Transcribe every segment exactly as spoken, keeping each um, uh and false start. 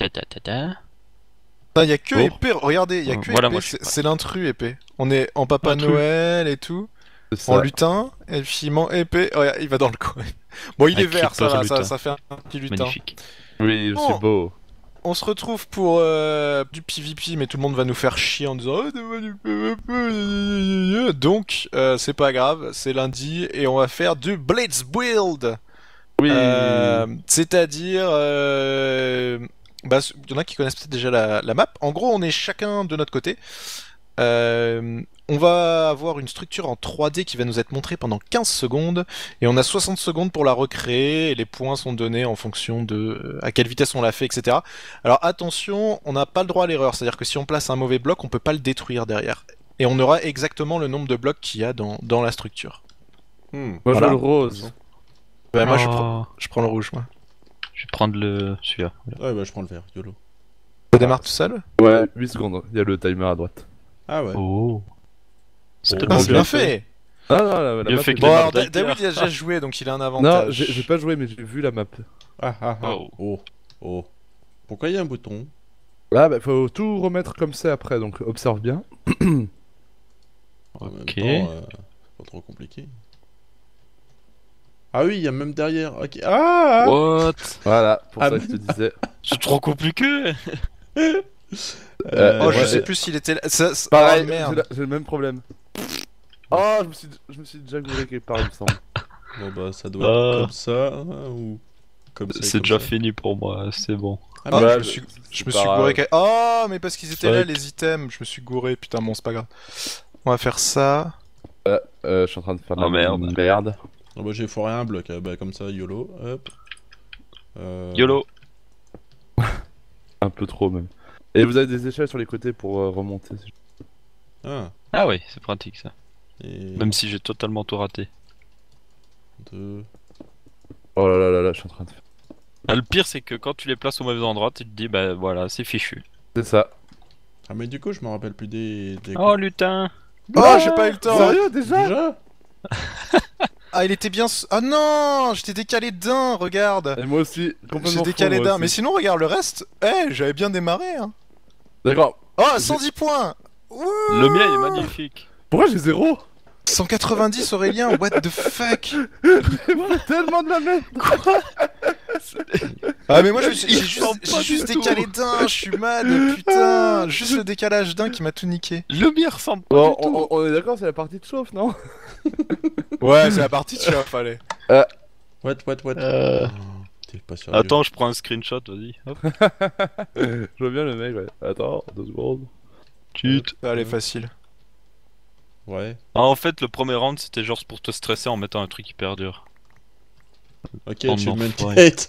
Ta ta ta ta. Il y a que Bon. épée, regardez, il y a que Voilà, épée, moi, je suis c'est pas. c'est l'intrus épée. On est en Papa Intrus. Noël et tout, C'est en ça. lutin, et puis il ment épée, ouais, il va dans le coin. Bon, il est Un vert, ça creeper va, ça, lutin. ça fait un petit lutin. Magnifique. Oui, Bon. c'est beau. On se retrouve pour euh, du P V P, mais tout le monde va nous faire chier en disant oh, donne-moi du P V P. Donc, euh, c'est pas grave, c'est lundi et on va faire du Blitz Build. Oui. Euh, C'est-à-dire, euh, bah, il y en a qui connaissent peut-être déjà la, la map. En gros, on est chacun de notre côté. Euh, on va avoir une structure en trois D qui va nous être montrée pendant quinze secondes et on a soixante secondes pour la recréer et les points sont donnés en fonction de euh, à quelle vitesse on l'a fait, et cetera. Alors attention, on n'a pas le droit à l'erreur, c'est-à-dire que si on place un mauvais bloc, on peut pas le détruire derrière. Et on aura exactement le nombre de blocs qu'il y a dans, dans la structure. Hmm. Moi, je Voilà. veux le rose. Bah, moi je, Oh, prends, je prends le rouge, moi. Je vais prendre le celui-là. Ouais, bah je prends le vert, YOLO. Ça démarre tout seul. Ouais, huit secondes. Il y a le timer à droite. Ah ouais. Oh. C'est Oh. tellement Ah, c'est bien bien fait. fait. Ah non, la, la Bien map fait est que Bon les bien. alors maps Da- David il a déjà joué donc il a un Non, avantage. j'ai j'ai pas joué, mais j'ai vu la map. Ah ah ah. Oh. Oh. Oh. Pourquoi il y a un bouton? Là, bah, faut tout remettre comme c'est après, donc observe bien. En même Ok. temps, euh, c'est pas trop compliqué. Ah oui, il y a même derrière. Ok. Ah, ah. What? Voilà, pour Ah, ça que je te disais. C'est trop compliqué. Euh, Oh je ouais. sais plus s'il était là. Ça- ça- Pareil, oh, j'ai merde. la- j'ai le même problème. Oh, je me suis, je me suis déjà gouré quelque part, il me semble. Bon bah ça doit Ah. être comme ça hein, ou comme ça. et C'est comme déjà ça. fini pour moi, c'est bon. Ah, Ah, mais- je Ouais, me suis, c'est je me pas suis grave. gouré. que- Oh, mais parce qu'ils étaient là, Fuck. les items. Je me suis gouré, putain, bon, c'est pas grave. On va faire ça. Euh, je suis en train de faire de Oh, la merde. merde. Ah bah j'ai foiré un bloc, hein. Bah comme ça, YOLO. Hop. Euh... YOLO. Un peu trop même. Et vous avez des échelles sur les côtés pour euh, remonter. si- Un. Ah oui, c'est pratique ça. Et Même si j'ai totalement tout raté. deux. Oh là là là là, je suis en train de faire. Ah, le pire c'est que quand tu les places au mauvais endroit, tu te dis bah voilà, c'est fichu. C'est ça. Ah mais du coup, je me rappelle plus des. des... Oh lutin. Oh, j'ai pas eu le temps. Sérieux déjà? Déjà. Ah, il était bien. s- Ah non, j'étais décalé d'un, regarde. Et moi aussi, J'ai complètement décalé fou, moi d'un. Mais aussi. sinon, regarde le reste. Eh, j'avais bien démarré. Hein. D'accord. Oh, cent dix points. Ouh, Le mien il est magnifique. Pourquoi j'ai zéro? cent quatre-vingt-dix Aurélien, what the fuck. Tellement de la merde. Ah, mais moi, je me suis- Il j'ai sent juste, pas j'ai juste du tout. décalé d'un. Je suis mad, putain. Juste le décalage d'un qui m'a tout niqué. Le mien ressemble pas Bon, du tout. on, on est d'accord, c'est la partie de chauffe, non? Ouais, c'est la partie de chauffe, allez. What, what, what. Euh, Oh, T'es pas sérieux. Attends, je prends un screenshot, vas-y. Hop. Je vois bien le mec, ouais. Attends, deux secondes. Chut. Allez, facile. Ouais. Ah, en fait, le premier round c'était genre pour te stresser en mettant un truc hyper dur. Ok, Oh, achievement l'enfoiré. tête.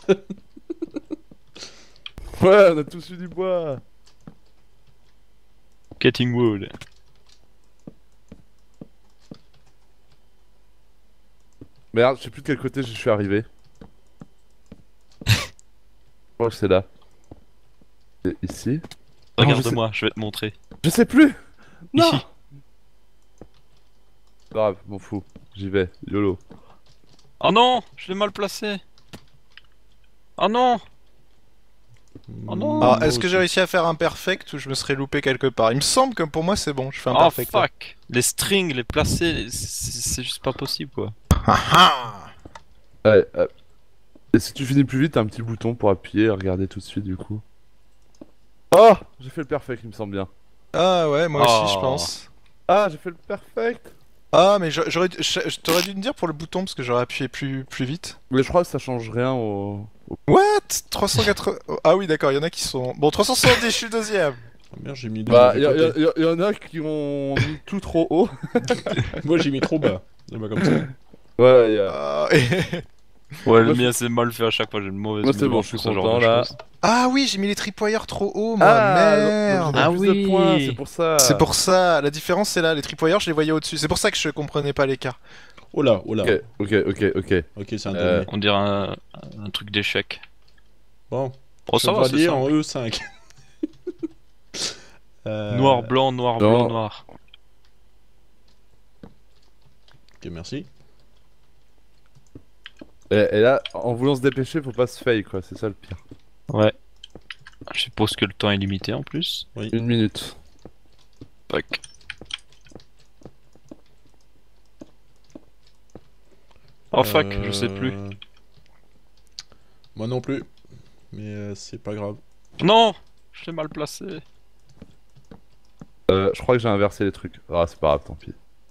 Ouais, on a tous eu du bois. Cutting wood. Merde, je sais plus de quel côté je suis arrivé. Je crois que c'est là. C'est ici. Non, je Regarde-moi, je vais te montrer. Je sais plus. Non. Ici. Grave, m'en fous. J'y vais. YOLO. Oh non, je l'ai mal placé. Oh non. Oh non. Alors, est-ce que j'ai réussi à faire un perfect ou je me serais loupé quelque part? Il me semble que pour moi, c'est bon. Je fais un Oh perfect. là. fuck. Les strings, les placer, c'est c'est juste pas possible quoi. Ah ah. Ouais, euh, et si tu finis plus vite, t'as un petit bouton pour appuyer et regarder tout de suite du coup. Oh, j'ai fait le perfect, il me semble bien. Ah ouais, moi aussi, je Oh. pense. Ah, j'ai fait le perfect. Ah, mais j'a- j'aurais, dû- je- je t'aurais dû me dire pour le bouton parce que j'aurais appuyé plus, plus vite. Mais je crois que ça change rien au. au- What? trois cent quatre-vingts. Oh, ah oui, d'accord, il y en a qui sont. Bon, trois cent soixante-dix, je suis deuxième. Oh, merde, j'ai mis deux Bah, du y, y- côté. y- y en a qui ont mis tout trop haut. Moi j'ai mis trop bas. C'est pas comme ça. Ouais, y a... Ah, et- Ouais, le Moi, je- mien c'est mal fait à chaque fois, j'ai une mauvaise Moi, c'est bon, mémoire je suis pour ce genre content, de là. choses. ah oui, j'ai mis les tripwires trop haut, moi. Ah, Merde. donc, donc j'ai Ah plus oui. de points, c'est pour ça. C'est pour ça, la différence c'est là, les tripwires je les voyais au-dessus, c'est pour ça que je comprenais pas l'écart. Oh là, oh là. Ok, ok, ok, ok. Ok, c'est un Euh, donné. On dirait un, un truc d'échec. Bon, Oh ça va, c'est chevalier ça. en E cinq. Euh, Noir, blanc, noir, non. blanc, noir. Ok, merci. Et, et là, en voulant se dépêcher, faut pas se fail quoi, c'est ça le pire. Ouais. Je suppose que le temps est limité en plus. Une minute. Fuck. Oh fuck, je sais plus. Euh, Moi non plus. Mais euh, c'est pas grave. Non, je l'ai mal placé. Euh, je crois que j'ai inversé les trucs. Ah, c'est pas grave, tant pis.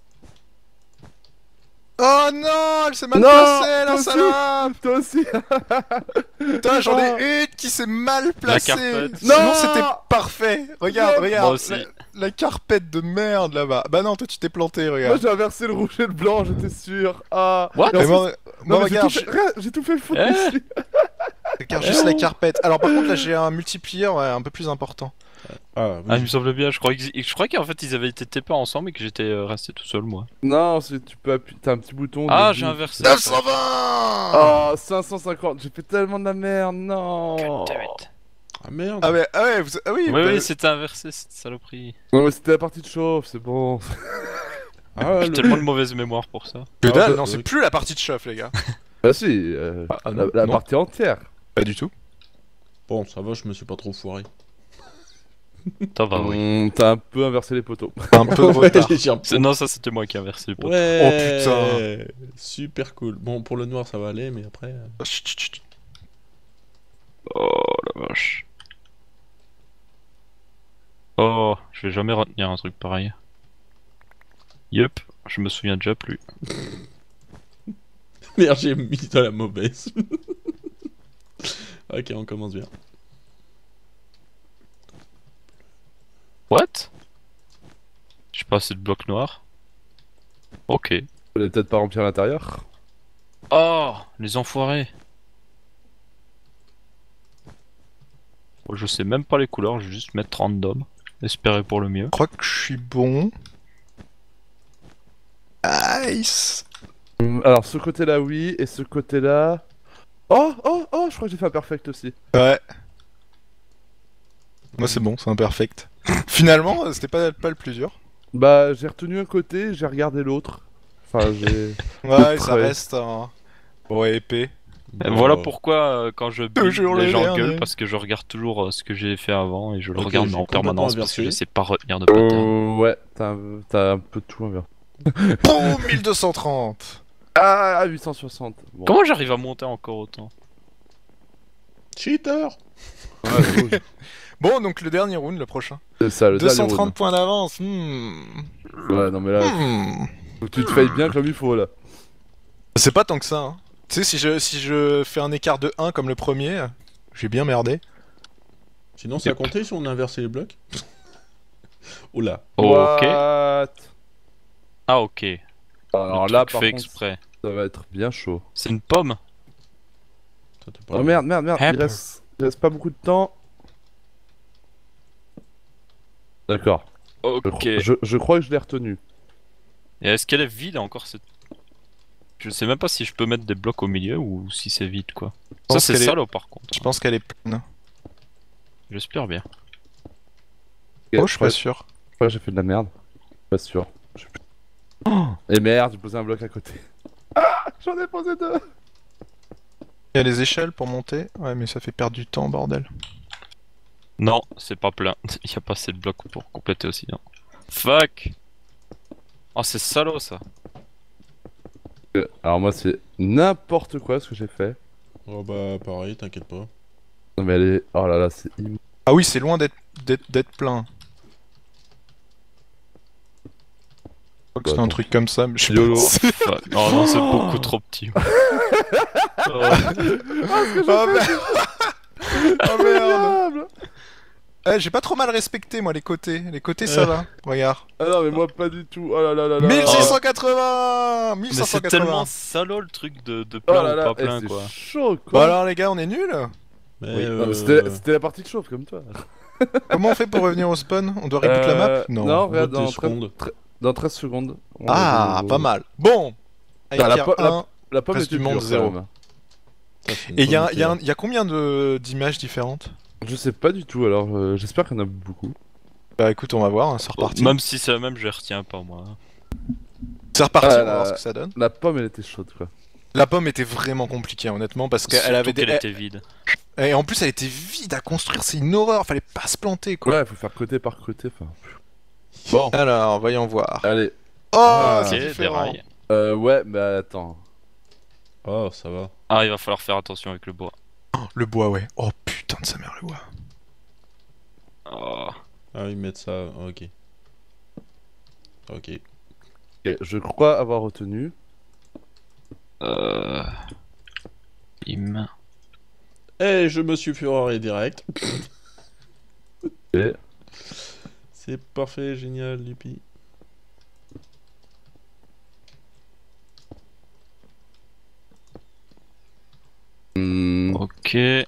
Oh non, elle s'est mal Non, placée, la toi aussi. salope. Toi aussi. Putain, j'en Oh. ai une qui s'est mal placée. carpette. Sinon, Non. c'était parfait. Regarde, Non. regarde. Moi aussi. La, la carpette de merde là-bas. Bah non, toi tu t'es planté, Moi regarde. j'ai inversé le rouge et le blanc, j'étais sûr. Ah. What Et en Mais plus- moi, Non, moi, mais j'ai regarde, tout fait- regarde, j'ai tout fait le faux Eh. ici. je regarde juste la carpette. Alors par contre là j'ai un multiplier ouais, un peu plus important. Ah, oui. Ah, il me semble bien, je crois, que... je crois qu'en fait ils avaient été T P ensemble et que j'étais euh, resté tout seul moi. Non, c'est- tu peux appuyer, t'as un petit bouton. Ah, de- j'ai inversé. neuf cent vingt. Oh, cinq cent cinquante, j'ai fait tellement de la merde, non. Damn it. Ah merde. Ah ouais, ah ouais, vous... ah oui. Oui, bah- oui, c'était inversé cette saloperie. Non, mais c'était la partie de chauffe, c'est bon. Ah, J'ai le- tellement de mauvaise mémoire pour ça. Que Ah, dalle, bah, non, euh, c'est plus la partie de chauffe les gars. Bah si, euh, Ah, ah, la, non, la non. partie entière. Pas du tout. Bon, ça va, je me suis pas trop foiré. Ça va, oui. Hum, T'as un peu inversé les poteaux. Un peu de retard. Ouais, j'ai un- C'est- Non, ça c'était moi qui ai inversé le pot. Ouais. Oh, Super cool. Bon, pour le noir, ça va aller, mais après. euh, Chut, chut, chut. Oh la vache. Oh, je vais jamais retenir un truc pareil. Yup, je me souviens déjà plus. Merde, j'ai mis dans la mauvaise. Ok, on commence bien. What? J'ai pas assez de blocs noirs. Ok. Fallait peut-être pas remplir l'intérieur. Oh, les enfoirés. Bon, je sais même pas les couleurs, je vais juste mettre random. Espérer pour le mieux. Je crois que je suis bon. Nice. Hum, Alors ce côté-là, oui, et ce côté-là. Oh, oh, oh, je crois que j'ai fait un perfect aussi. Ouais. Moi c'est bon, c'est imperfect. Finalement, c'était pas, pas le plus dur. Bah, j'ai retenu un côté, j'ai regardé l'autre. Enfin, j'ai. Ouais, ça Ouais. reste un... Ouais, épais. Et Bon, voilà euh, pourquoi euh, quand je build, Toujours les le gens dernier. gueulent parce que je regarde toujours euh, ce que j'ai fait avant et je le Ok, regarde j'ai en complètement permanence parce que inversé. je sais pas retenir de pattern. Oh, ouais, t'as un, t'as un peu de tout inversé. Boum, mille deux cent trente. Ah, huit cent soixante. Bon. Comment j'arrive à monter encore autant? Cheater. Ouais, rouge. Bon, donc le dernier round, le prochain. C'est ça, le deux cent dernier trente round. points d'avance. Hmm. Ouais, non, mais là, Hmm. faut que tu te fasses bien comme il faut là. C'est pas tant que ça. Hein. Tu sais, si je, si je fais un écart de un comme le premier, j'ai bien merdé. Sinon, ça a compté si on a inversé les blocs. Oula. Ok. What? Ah ok. Alors Le là, truc par fait contre, exprès. ça va être bien chaud. C'est une pomme. Ça, t'es pas- Oh merde, merde, merde, il Apple. reste, il reste pas beaucoup de temps. D'accord. Je, Ok. cro- je, je crois que je l'ai retenu. Et est-ce qu'elle est vide encore cette... Je sais même pas si je peux mettre des blocs au milieu ou si c'est vide quoi. Ça pense c'est qu'elle est- salaud par contre. Je pense qu'elle est pleine. J'espère bien. Oh, je suis pas crois- sûr. je crois que j'ai fait de la merde. Pas sûr. Je sais plus. Et merde, j'ai posé un bloc à côté. Ah, j'en ai posé deux. Il y a les échelles pour monter. Ouais, mais ça fait perdre du temps, bordel. Non, c'est pas plein. Il y a pas assez de blocs pour compléter aussi. Non. Fuck. Oh c'est salaud ça. Euh, Alors moi, c'est n'importe quoi ce que j'ai fait. Oh bah, pareil, t'inquiète pas. Non mais elle est... Oh là là, c'est immense. Ah oui, c'est loin d'être d'être d'être plein. Je crois que Bah, c'était un tant truc comme ça, mais je sais YOLO. pas. Fuck. Oh non c'est beaucoup trop petit. Oh. Oh merde. Oh merde. Diable. Eh, j'ai pas trop mal respecté moi les côtés. Les côtés ça Euh. va. Regarde. Ah non mais moi pas du tout. Oh là là là là. mille six cent quatre-vingts Mais c'est 1580 tellement salaud le truc de, de Oh plein là ou là, pas eh, plein c'est quoi. chaud Bon quoi. alors les gars, on est nuls. Mais, Oui. euh, Non, mais c'était c'était la partie de chauffe comme toi. Comment on fait pour revenir au spawn? On doit reboot la map? Euh, Non. Non, au bout regarde, de dans, dix treize secondes. dans treize secondes. on Ah, est au- pas mal. Bon. Ah, la Avec po- la- un. La pomme Reste était du monde, pure, quand zéro. même. ça, c'est une Et il y, a- bonne y, a un- idée. y a combien de d'images différentes? Je sais pas du tout, alors euh, j'espère qu'il y en a beaucoup. Bah écoute, on va voir, hein, c'est reparti. Même si c'est la même, je les retiens pas moi. C'est reparti, Ah, on va la- voir ce que ça donne. La pomme elle était chaude quoi. La pomme était vraiment compliquée honnêtement parce qu'elle Surtout avait des... qu'elle était vide. Et en plus, elle était vide à construire, c'est une horreur, fallait pas se planter quoi. Ouais, faut faire côté par côté. Enfin. Bon. Alors, voyons voir. Allez. Oh, Ah, c'est Ok, des différent. rails. Euh, ouais, mais attends. Oh, ça va. Ah, il va falloir faire attention avec le bois. Le bois, ouais. Oh putain de sa mère, le bois. Oh. Ah, ils mettent ça. Ok. Ok. Ok, je crois avoir retenu. Euh... Im. Eh, je me suis furoré direct. Et... C'est parfait, génial, Lupi. Hmm, Ok. Ouais,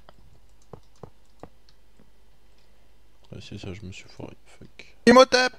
c'est ça, je me suis foiré. Fuck. Imhotep.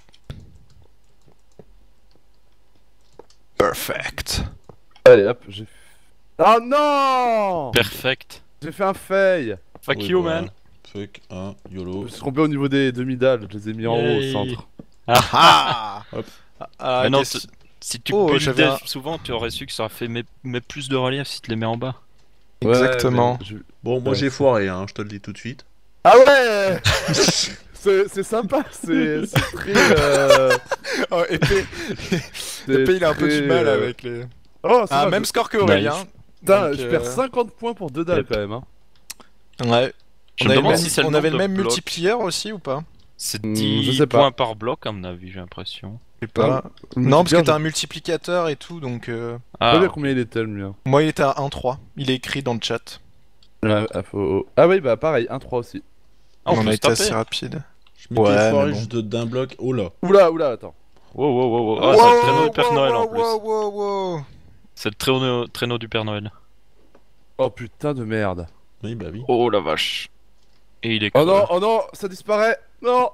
Perfect. Allez, hop, j'ai... Oh non Perfect. J'ai fait un fail. Fuck Oui, you, voilà. man. Fuck, un, Je YOLO. me suis trompé au niveau des demi-dalles, je les ai mis en haut au Yay. centre. Ah. Hop. Ah, Mais non, qu'est-ce- c'est- si tu Oh, buildais j'avais un- souvent, tu aurais su que ça aurait fait mais, mais plus de relief si tu les mets en bas. Ouais, Exactement. mais je- Bon, moi Ouais. j'ai foiré, hein, je te le dis tout de suite. Ah ouais C'est c'est sympa, c'est c'est très... Euh... Oh, épée. c'est Épée, il a un peu très, du mal euh, avec les. Oh, c'est Ah, vrai, même je- score que Aurélien. Putain, Donc, je euh, perds cinquante points pour deux dalles Yep. quand même. Hein. Ouais. Je On me avait, demande le si même, c'est le on avait nombre le de même blocs. multiplier aussi ou pas? C'est Hmm, dix je sais pas. points par bloc, à mon avis, j'ai l'impression. Je sais pas. Le Non, parce que multiplier, t'as un multiplicateur et tout, donc. euh, je sais pas Ah, bien combien il était le mien. Moi, il était à un virgule trois. Il est écrit dans le chat. Ah, ah, faut- ah oui, bah pareil, un trois aussi. Ah, on on peut a se été taper. assez rapide. Je m'étais Ouais, foiré mais bon. juste de- d'un bloc. Oh là. Oula, oula, attends. Wow, wow, wow, wow. Wow, Ah, c'est le traîneau du Père wow, Noël en wow, plus. wow, wow, wow. C'est le traîneau, traîneau du Père Noël. Oh putain de merde. Oui, bah oui. Oh la vache. Et il est Oh creux. non, oh non, ça disparaît. Non.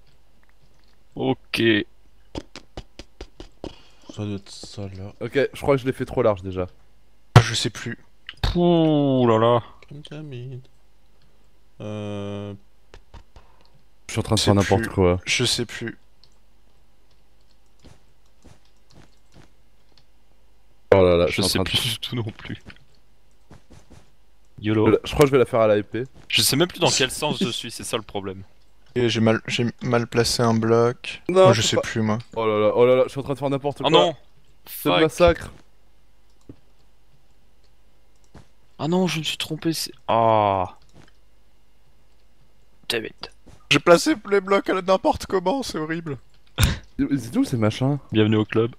Ok. Ça doit être ça là. Ok, je crois que je l'ai fait trop large déjà. Ah, je sais plus. Ouh là là. Comme Camille. Euh. Je suis en train de C'est faire n'importe plus- quoi. Je sais plus. Oh là là, je, Je suis en sais train de- plus du tout non plus. Je, YOLO. la- je crois que je vais la faire à la épée. Je sais même plus dans quel sens je suis, c'est ça le problème. Et J'ai mal, j'ai mal placé un bloc. Non, Moi, je faut sais pas- plus, moi. Oh là là, oh là là, je suis en train de faire n'importe Oh quoi. non. C'est le Fuck. massacre. Ah non, je me suis trompé, c'est... Ah. Damn it. J'ai placé les blocs à n'importe comment, c'est horrible. Ils étaient où ces machins? Bienvenue au club.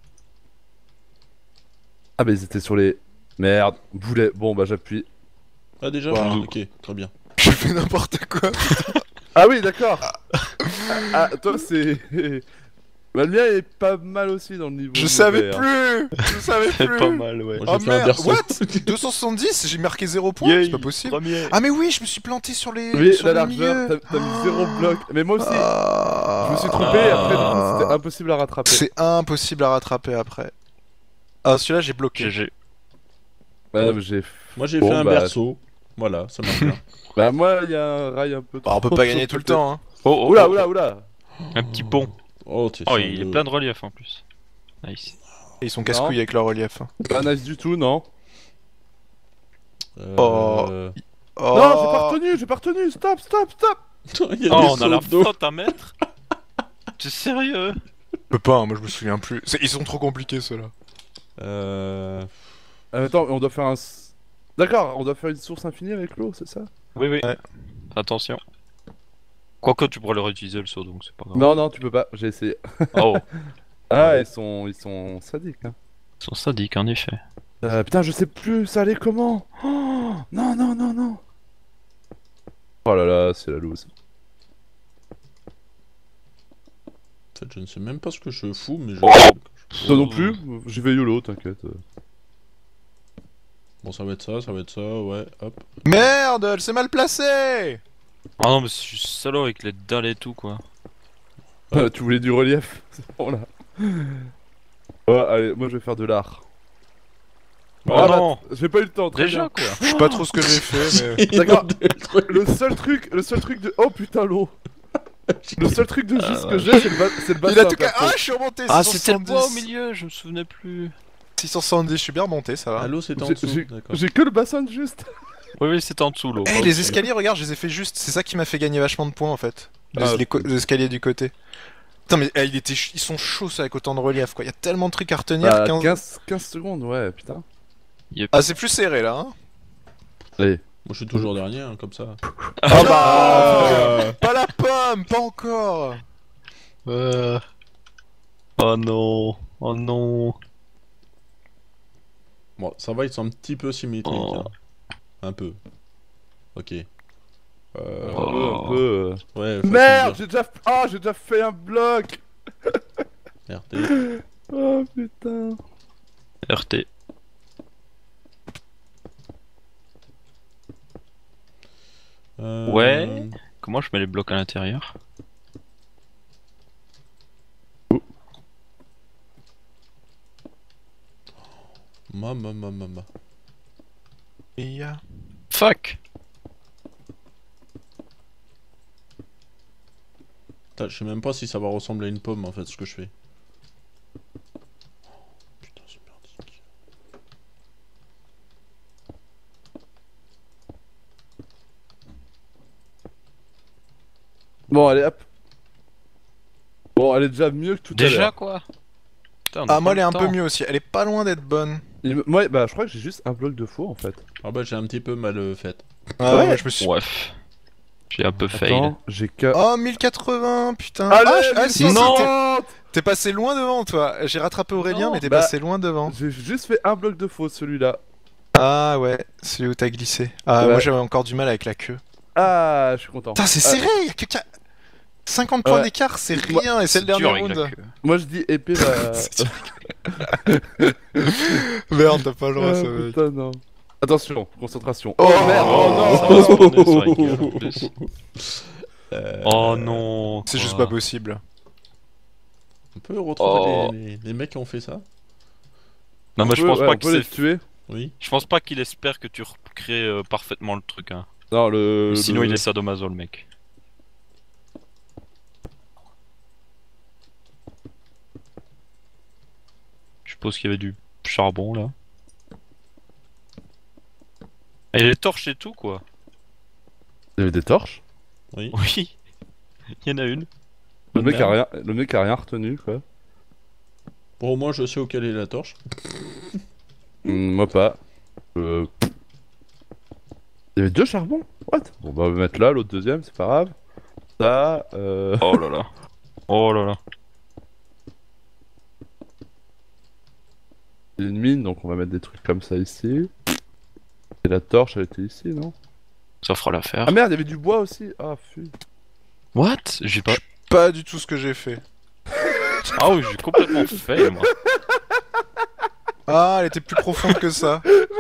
Ah bah ils étaient sur les... Merde, boulet. Bon bah j'appuie. Ah, déjà Wow. Ok, très bien. Je fais n'importe quoi. Ah oui, d'accord. Ah, ah, toi c'est... Bah le mien est pas mal aussi dans le niveau. Je mauvais, savais hein. plus. Je savais C'est plus. pas mal, ouais. Moi, Oh j'ai fait un merde, berceau. what deux cent soixante-dix, j'ai marqué zéro point, Yay, c'est pas possible. Premier. Ah mais oui, je me suis planté sur les Oui, sur la le largeur, milieu. t'as t'as mis zéro bloc. Mais moi aussi, Ah. je me suis trompé et après du coup c'était impossible à rattraper. C'est impossible à rattraper après. Ah celui-là j'ai bloqué. G G. Ouais, mais j'ai... Moi j'ai Bon, fait un bah- berceau. Voilà, ça marche bien. Bah moi il y a un rail un peu Bah, on peut trop pas gagner sur tout le côté. temps hein. Oh, oh, Oula, oh. oula, oula. Un petit pont. Oh, t'es Oh, sur il est le- plein de relief en plus. Nice. Et ils sont casse-couilles avec leur relief. hein. Pas nice du tout, non. Euh... Oh. Oh. Non, j'ai pas retenu, j'ai pas retenu. Stop, stop, stop. Il y a Oh, des on a sauts la d'eau. flotte à mettre. T'es sérieux? Je peux pas, hein, moi je me souviens plus. C'est- Ils sont trop compliqués ceux-là. Euh... Euh, attends, on doit faire un... s- D'accord, on doit faire une source infinie avec l'eau, c'est ça? Oui, oui. Ouais. Attention. Quoique tu pourrais le réutiliser le saut, donc c'est pas grave. Non, non, tu peux pas, j'ai essayé. Oh, Ah, ils sont, ils sont sadiques, hein. ils sont sadiques en effet. Euh, putain, je sais plus, ça allait comment? Oh, non, non, non, non. Oh là là, c'est la loose. En fait, je ne sais même pas ce que je fous, mais je... Oh. Toi non plus, j'y vais YOLO, t'inquiète. Bon, ça va être ça, ça va être ça, ouais, hop. Merde, elle s'est mal placée. Ah non, mais je suis salaud avec les dalles et tout quoi. Euh, tu voulais du relief? C'est bon là. Ouais, allez, moi je vais faire de l'art. Oh Ah, bah, non. J'ai pas eu le temps, très Déjà bien. quoi. Je sais pas trop ce que j'ai fait mais... D'accord. Il a des trucs. Le seul truc, le seul truc de... Oh putain l'eau. Le seul truc de juste Ah, que ouais. j'ai, c'est le, ba- c'est le bassin. Il a tout cas... perso. Ah je suis remonté Ah, six cent c'était le bois au soixante-dix. milieu, je me souvenais plus. six cent soixante-dix, je suis bien remonté, ça va. Allô, c'est en J'ai- dessous, j'ai- d'accord. J'ai que le bassin de juste. Oui, oui, c'était en dessous l'eau. Eh, pas les au-dessus. escaliers, regarde, je les ai fait juste. C'est ça qui m'a fait gagner vachement de points en fait. Les, Ah, les co- les escaliers du côté. Putain, mais eh, il était ch- ils sont chauds ça avec autant de relief quoi. Il y a tellement de trucs à retenir. Bah, quinze quinze, quinze secondes, ouais, putain. Ah, c'est plus serré là. Hein. Allez. Moi, je suis toujours dernier, hein, comme ça. Ah bah. Pas la pomme, pas encore. Euh. Oh non. Oh non. Bon, ça va, ils sont un petit peu symétriques. Oh. hein. Un peu. Ok. Euh... Un peu, Oh. un peu. euh. Ouais, faut Merde, se j'ai déjà... Ah, j'ai déjà fait un bloc. dire. R T. Oh, putain. R T. Euh... Ouais. Comment je mets les blocs à l'intérieur? Mama, mama, mama. Et, euh, Fuck. Putain, je sais même pas si ça va ressembler à une pomme en fait ce que je fais. Putain, c'est merdique. Bon, allez, hop. Bon, elle est déjà mieux que tout à Déjà l'heure. quoi? Putain, on a Ah, pas moi elle est le un peu temps. mieux aussi. Elle est pas loin d'être bonne. Il me- Moi, bah, je crois que j'ai juste un bloc de faux en fait. Ah bah j'ai un petit peu mal euh, fait. Ah Ouais. ouais, je me suis. Bref. J'ai un peu fail. Attends, j'ai que. Oh, mille quatre-vingts, putain. Allez, ah, je- ah, si, si, non. t'es- t'es passé loin devant toi. J'ai rattrapé Aurélien, Non, mais t'es bah- passé loin devant. J'ai juste fait un bloc de faux, celui-là. Ah ouais, celui où t'as glissé. Ah, Ouais. moi j'avais encore du mal avec la queue. Ah, je suis content. Putain, c'est Ah, serré, y'a que qua- cinquante points Ouais. d'écart, c'est Moi- rien, et c'est le dur dernier avec la round. queue. Moi, je dis épée la. C'est Merde, t'as pas le droit, Ah, ça mec. putain, non. Attention, concentration. Oh, merde, Oh, ça va se retourner sur la gueule, en plus. Euh, Oh non. C'est juste quoi. pas possible. On peut retrouver Oh. les, les- les mecs qui ont fait ça? Non, mais je pense ouais, pas on qu'il peut les s'est- tuer. Oui. Je pense pas qu'il espère que tu recrées euh, parfaitement le truc. Hein. Non, le. Sinon, le- il est sadomaso, le mec. Je suppose qu'il y avait du charbon là. Et les torches et tout quoi. Il y avait des torches. Oui. Oui. Il y en a une. Le Bonne mec, a merde. rien... le mec a rien retenu, quoi. Bon, au moins je sais où quelle est la torche. Hmm, moi pas. Euh... Il y avait deux charbons. What? Bon, bah, on va mettre là, l'autre deuxième, c'est pas grave. Ça, euh... Oh là là. Oh là là. il y a une mine, donc on va mettre des trucs comme ça ici. Et la torche, elle était ici, non? Ça fera l'affaire. Ah merde, il y avait du bois aussi. Ah, fu. What? J'ai pas. Pas du tout ce que j'ai fait. Ah oui, j'ai complètement fail moi. Ah, elle était plus profonde que ça.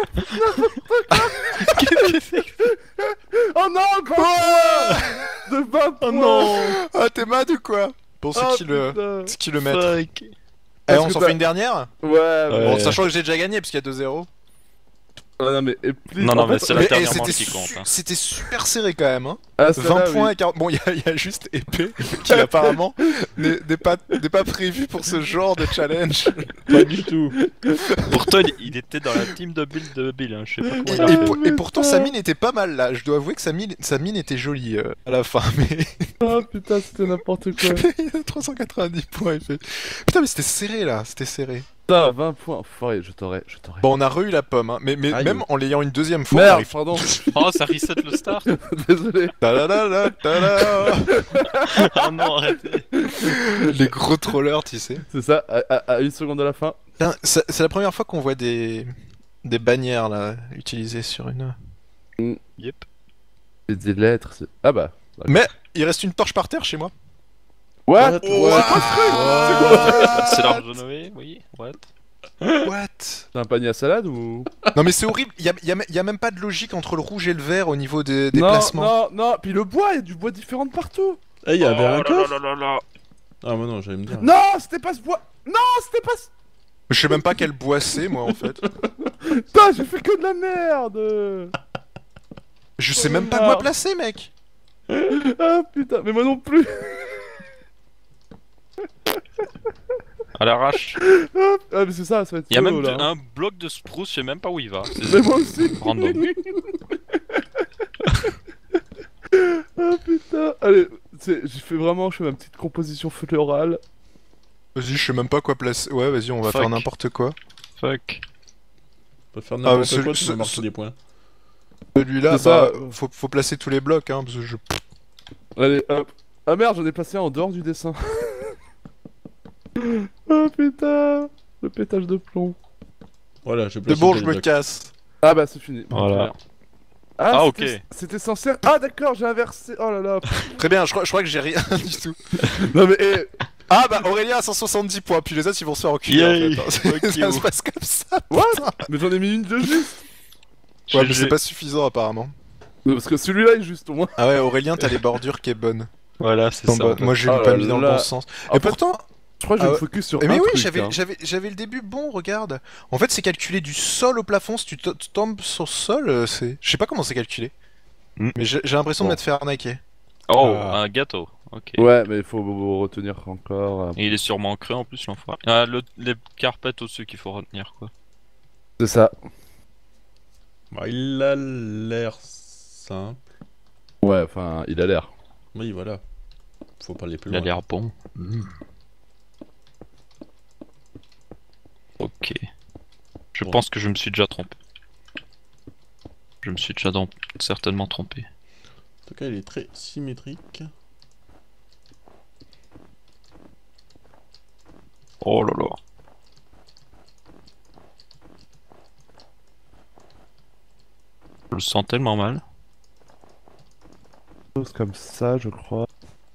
Qu'est-ce que c'est que Oh non, quoi? De vingt points. Oh non. Ah, t'es mad ou quoi? Bon, c'est Ah, qui le... putain. C'est qui le maître? Fuck. Eh, Parce on que s'en t'as- fait une dernière? Ouais, Ouais. mais... Bon, sachant que j'ai déjà gagné parce qu'il y a deux zéro. Ah, non, mais... Et plus... Non, non, en mais fait, c'est la Mais eh, dernière c'était manche qui su- compte. hein. c'était super serré quand même, hein. ah, celle-là, vingt points oui. et quarante. Bon, il y, a- il y a juste épée qui apparemment n'est n'est pas, n'est pas prévu pour ce genre de challenge. Pas du tout. Pourtant, il- il était dans la team de Bill de Bill. Hein. Je sais pas comment Et, il a et fait. pour- et pourtant, sa mine était pas mal là. Je dois avouer que sa mine, sa mine était jolie euh, à la fin, mais Oh putain, c'était n'importe quoi. il a trois cent quatre-vingt-dix points. Il fait... Putain, mais c'était serré là, c'était serré. Putain, vingt points. Enfoiré, je t'aurais, je t'aurais. Bon, on a re-eu la pomme, hein. mais, mais Aïe. même en l'ayant une deuxième fois, on Merde, arrive. pardon. Oh, ça reset le start. Désolé. Ta-da-da-da, ta-da. Oh non, arrêtez. Les gros trollers, tu sais. C'est ça, à, à- à une seconde de la fin. Putain, C'est c'est la première fois qu'on voit des des bannières là utilisées sur une. Yep. Et des lettres. c'est- Ah bah. Mais il reste une torche par terre chez moi. What? What? What C'est l'arbre de Noé, oui. What? What? C'est un panier à salade ou? Non mais c'est horrible, il y a, y a- y a même pas de logique entre le rouge et le vert au niveau des, des non, placements. non, non. Puis le bois, il y a du bois différent de partout. Eh, il y avait oh un là coffre. là là là. Ah, mais non, j'allais me dire. Non, c'était pas ce bois. Non, c'était pas. ce- Je sais même pas quel bois c'est moi en fait. Putain, j'ai fait que de la merde. Je sais même pas quoi placer mec. Ah putain, mais moi non plus. À l'arrache. Ah, mais c'est ça, ça va être Il y a solo, même là. de- un bloc de spruce, je sais même pas où il va. Mais C'est moi aussi. random. Ah putain. Allez, c'est- j'ai fait vraiment, je fais ma petite composition florale. Vas-y, je sais même pas quoi placer. Ouais, vas-y, on va Fuck. faire n'importe quoi. Fuck. On peut faire Ah, n'importe ce- quoi, tu ce- vas marquer ce- des points. Celui-là, C'est ça. bah, faut, faut placer tous les blocs, hein, parce que je... Allez, hop. Ah merde, j'en ai passé un en dehors du dessin. Oh putain. Le pétage de plomb. Voilà, j'ai C'est placé bon, les je me blocs. casse. Ah bah c'est fini. Voilà. Ah, Ah, c'était- ok. C'était censé... Ah d'accord, j'ai inversé. Oh là là. Très bien, je crois, je crois que j'ai rien du tout. Non mais... eh, Ah bah Aurélien a cent soixante-dix points, puis les autres ils vont se faire enculer Yay. en fait. hein. Fuck Ça you. se passe comme ça. What? Mais j'en ai mis une de juste. Ouais, mais G G. c'est pas suffisant apparemment. Non, parce que celui-là est juste au moins. Ah ouais, Aurélien, t'as les bordures qui est bonne. Voilà, c'est Dans ça. bonne. en fait. Moi j'ai Oh pas là mis dans le là. bon sens. En Et fait, pourtant, je crois que je Ah me ouais. focus sur Eh un mais oui, truc, j'avais hein. j'avais j'avais le début bon, regarde. En fait, c'est calculé du sol au plafond. Si tu to- tu tombes sur le sol, euh, c'est. Je sais pas comment c'est calculé. Hmm. Mais j'ai j'ai l'impression Bon. de m'être fait arnaquer. Oh, Ah. un gâteau. Ok. Ouais, mais il faut vous retenir encore. euh, Et il est sûrement creux en plus, l'enfoiré. Ah, le, les carpettes au-dessus qu'il faut retenir, quoi. C'est ça. Bah, il a l'air simple. Ouais, enfin, il a l'air. Oui, voilà. Faut pas aller plus Il a loin. l'air bon. Ok. Je Bon. pense que je me suis déjà trompé. Je me suis déjà dans- certainement trompé. En tout cas, il est très symétrique. Oh là là. Je le sens tellement mal. Chose comme ça, je crois.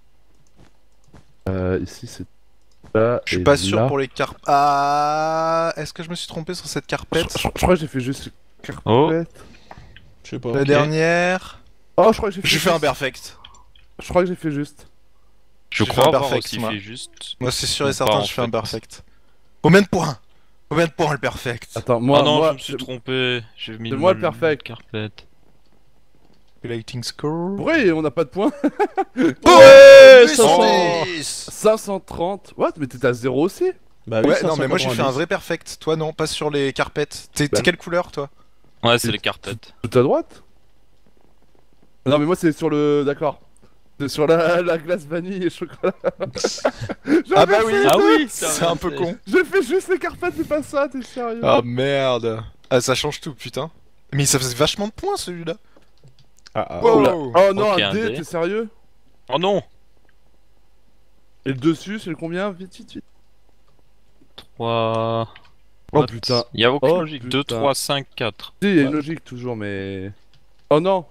Euh, ici, c'est là. Je suis et pas sûr là. pour les carpettes. Ah, est-ce que je me suis trompé sur cette Je, carpette je- je crois que j'ai fait juste une Oh. carpette. Je sais pas. La dernière. Oh, je crois que j'ai fait J'ai fait un juste. perfect. Je crois que j'ai fait juste. Je J'ai crois fait un avoir perfect, aussi moi. fait juste. Moi, c'est sûr et Ou certain, pas, en je fais un fait. perfect. Combien de points Combien de points le perfect Attends, moi, ah non, moi, je me suis trompé. J'ai mis c'est moi le mal perfect. carpette. Lighting score. Oui, on n'a pas de points. Ouais, cinq cents. soixante-dix. cinq cent trente. What? Mais t'étais à zéro aussi? Bah oui, Ouais, non, mais moi j'ai fait un cinq cent quatre-vingt-dix. vrai perfect. Toi, non, pas sur les carpettes. T'es Bah. t'es quelle couleur, toi Ouais, c'est les carpettes. Tout à droite? Non, mais moi, c'est sur le. D'accord. C'est sur la, la glace vanille et chocolat. Ah bah oui Ah oui, C'est un peu con. J'ai fait juste les carpettes, c'est pas ça, t'es sérieux? Ah merde. Ah, ça change tout, putain. Mais ça faisait vachement de points, celui-là. Ah, ah. Wow. Oula. Oh non, Ok, un un dé, dé. t'es sérieux? Oh non. Et le dessus, c'est le combien? Vite, vite, vite. trois. Oh What? putain. Il y a aucune Oh, logique. putain. deux, trois, cinq, quatre. Si, il y a une Ouais. logique toujours, mais. Oh non!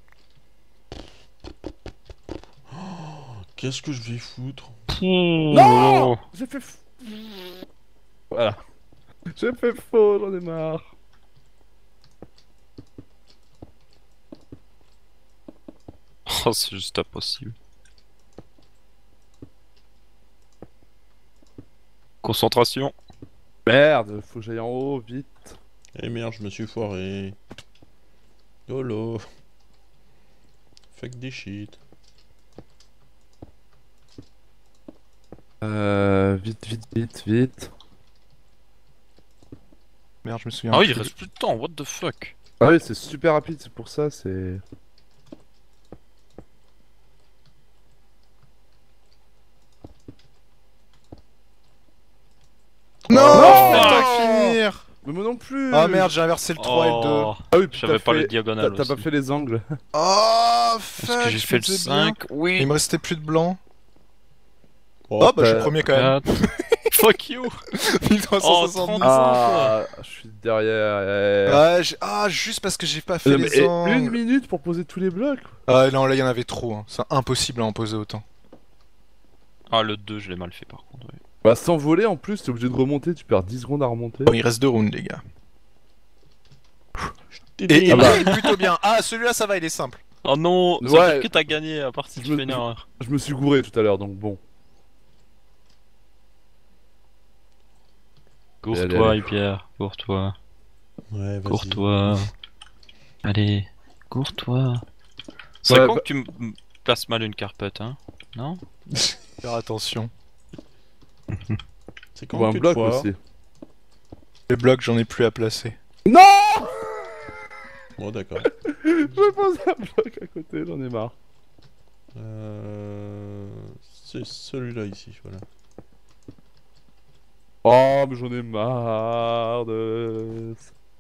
Qu'est-ce que je vais foutre? Non! J'ai fait. f- Voilà. J'ai fait faux, j'en ai marre. Oh, c'est juste impossible. Concentration. Merde, faut que j'aille en haut, vite. Eh merde, je me suis foiré. Yolo. Fuck des shit. Euh. Vite, vite, vite, vite. Merde, je me souviens. Ah oui, il plus. reste plus de temps, what the fuck. Ah oui, c'est super rapide, c'est pour ça, c'est. Non, Non je vais pas finir. Mais moi non plus! Ah merde, j'ai inversé le trois et le deux. Oh, Ah oui, puis j'avais t'as pas fait- les T'as diagonales t'as pas aussi. fait les angles. Oh fuck. Parce que j'ai je fait le faisais bien. cinq, oui. Il me restait plus de blanc. Oh, Oh bah je suis t'as- premier quand même. quatre. Fuck you. mille trois cent soixante-dix. Oh, Ah, je suis derrière. Ouais, j'ai- ah, juste parce que j'ai pas fait Non, mais, les eh, angles. une minute pour poser tous les blocs. Ah non, là il y en avait trop. Hein. C'est impossible à en poser autant. Ah, le deux, je l'ai mal fait par contre. oui. Bah, sans voler en plus, t'es obligé de remonter, tu perds dix secondes à remonter. Bon, il reste deux rounds, les gars. Et Et, il Ah bah. brille plutôt bien. Ah, celui-là, ça va, il est simple. Oh non, ça Ouais. veut dire que t'as gagné à part si Je tu me- fais une erreur. Je me suis gouré tout à l'heure, donc bon. Allez, Cours-toi, allez. Pierre, cours-toi, Ouais, vas-y. cours-toi. Allez, cours-toi. C'est Ouais, quand bah- que tu me me places mal une carpette, hein? Non? Faire attention. C'est quand Ou un que de bloc foire. aussi. Les blocs, j'en ai plus à placer. Non. Bon, d'accord. Je pose un bloc à côté, j'en ai marre. Euh... C'est celui-là ici, voilà. Oh, mais j'en ai marre de...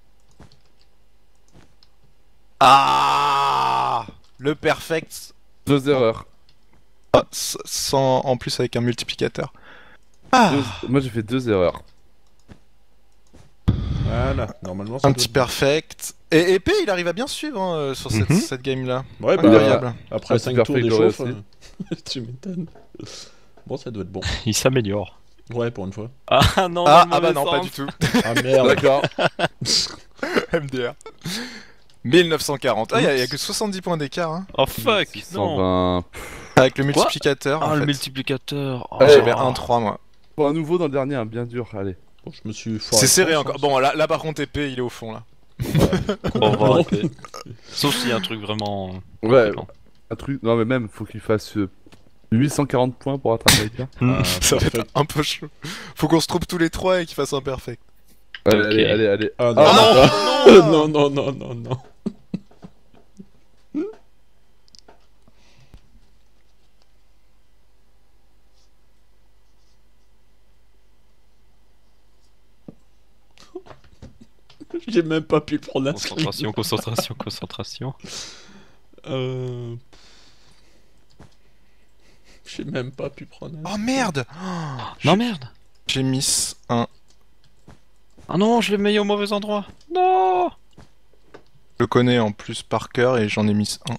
Ah, le perfect. Deux erreurs. Ah, s- sans, en plus avec un multiplicateur. Ah, Deux- Moi j'ai fait deux erreurs. Voilà, normalement ça un doit petit être- perfect. Et épée, il arrive à bien suivre hein, euh, sur cette, Mhm. cette game là. Ouais, bah, Incroyable. après Un cinq petit tours perfect d'échauffe, aurait euh, tu m'étonnes. Bon, ça doit être bon. Il s'améliore. Ouais, pour une fois. Ah non, Ah, dans ah le bah mauvais non, pas sens. du tout. Ah merde. D'accord. M D R. mille neuf cent quarante. Ah, il y, a- y a que soixante-dix points d'écart hein. Oh fuck, non. cent vingt. Avec le multiplicateur. Ah, en le fait. multiplicateur. Oh. Ah, j'avais un trois moi. Pour un nouveau dans le dernier, un bien dur, allez. Bon, je me suis foiré. C'est serré de encore. chance. Bon, là, là par contre, épée, il est au fond là. On va arrêter. Sauf s'il y a un truc vraiment. Ouais, Non. un truc... Non mais même, faut qu'il fasse euh, huit cent quarante points pour attraper quelqu'un. Ah, Ça va être perfect. un peu chaud. Faut qu'on se trouve tous les trois et qu'il fasse un perfect. Allez, Ok. allez, allez, allez. Ah Ah non, non, non, non, non, non. J'ai même pas pu prendre la screen. Concentration, concentration, concentration. Euh... J'ai même pas pu prendre la Oh merde. Non merde. J'ai mis un. Ah non, je l'ai mis au mauvais endroit. Non. Je le connais en plus par cœur et j'en ai mis un.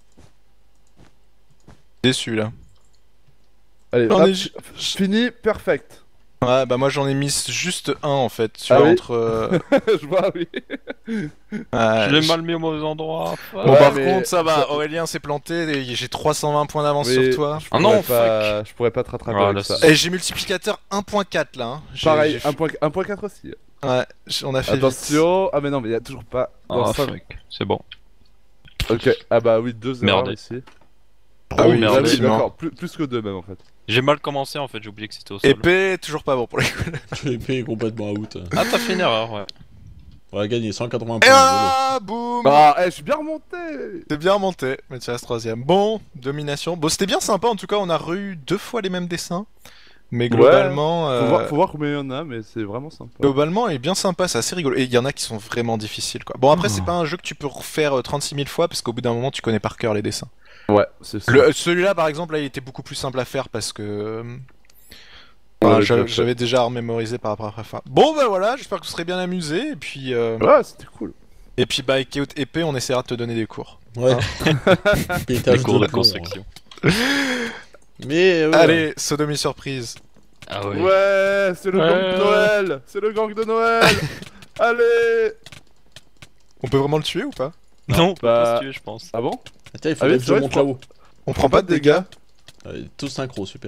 Déçu là. Allez, J'en hop, ai ju- fini, perfect. Ouais, bah moi j'en ai mis juste un en fait. Tu Ah vois, oui entre. euh, Je vois, oui. ouais, Je l'ai je- mal mis au mauvais endroit. fuck. Bon, Ouais, par mais- contre, ça va. Aurélien s'est planté et j'ai trois cent vingt points d'avance Oui, sur toi. je Ah pourrais non, pas... Je pourrais pas te rattraper Ah, avec là, ça. c'est- Et j'ai multiplicateur un point quatre là. Hein. J'ai- Pareil, j'ai fait- un point, un point quatre aussi. Ouais, j- on a fait vite. Attention. Ah mais non, mais il y a toujours pas... Non, Ah ça- fuck, c'est bon. Ok, ah bah oui, deux erreurs Merdé. ici. Ah oui, merde, Ah oui, effectivement. d'accord, plus, plus que deux même en fait. J'ai mal commencé en fait, j'ai oublié que c'était au sol. Épée, toujours pas bon pour les coups. J'ai payé complètement out. Ah, t'as fait une erreur, ouais. On va gagner cent quatre-vingts Et points. ah, boum. Ah, eh, je suis bien remonté. C'est bien remonté, Mathias troisième. Bon, domination. Bon, c'était bien sympa en tout cas, on a eu deux fois les mêmes dessins. Mais globalement, Faut, euh, voir, faut voir combien il y en a, mais c'est vraiment sympa. globalement, il est bien sympa, c'est assez rigolo. Et il y en a qui sont vraiment difficiles quoi. Bon, après, c'est pas un jeu que tu peux refaire euh, trente-six mille fois parce qu'au bout d'un moment, tu connais par cœur les dessins. Ouais, c'est ça. Le- Celui-là, par exemple, là, il était beaucoup plus simple à faire parce que. euh, On enfin, l'avait j'a- déjà fait. j'avais déjà remémorisé par rapport à la fin. Bon, bah voilà, j'espère que vous serez bien amusés. Et puis, euh, Ouais, c'était cool. et puis bah, avec Chaos Épée, on essaiera de te donner des cours. Ouais. Pétage Les cours de plomb. construction. Mais ouais. Allez, sodomie surprise. Ah ouais. Ouais, c'est le Ouais. gang de Noël. C'est le gang de Noël. Allez. On peut vraiment le tuer ou pas? Non, on peut Bah- pas se tuer, je pense. Ah bon? Attends, il Ah faudrait oui, que c'est je vrai, monte je crois- là-haut. On prend pas de dégâts? Allez, tous synchro, super.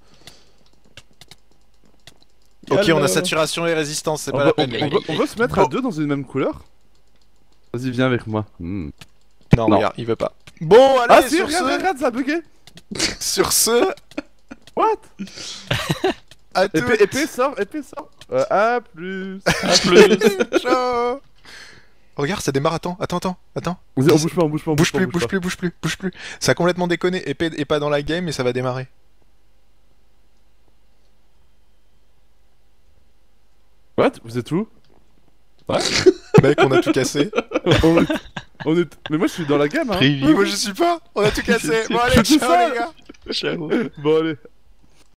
Ok, on a Yallah. saturation et résistance, c'est On pas veut, la on, peine. on veut- on veut se mettre à Bon. deux dans une même couleur? Vas-y, viens avec moi. Hmm. Non, Non. regarde, il veut pas. Bon, allez, Ah si, sur, regarde, ce, regarde, ça a bugué. sur ce, What? à Épée, toutes. épée, sort, épée, sort. Euh, à plus. À plus. Ciao. Regarde, ça démarre, attends, attends, attends, attends. On bouge pas, on bouge pas, on Bouge pas, plus, on bouge pas. plus, bouge plus, bouge plus. Ça a complètement déconné. Épée est pas dans la game et ça va démarrer. What? Vous êtes où? Mec, on a tout cassé. on, est... on est... Mais moi je suis dans la gamme, hein. Oui, moi je suis pas. On a tout cassé. Bon, allez, Je suis ciao seul. les gars. Ciao. Bon allez,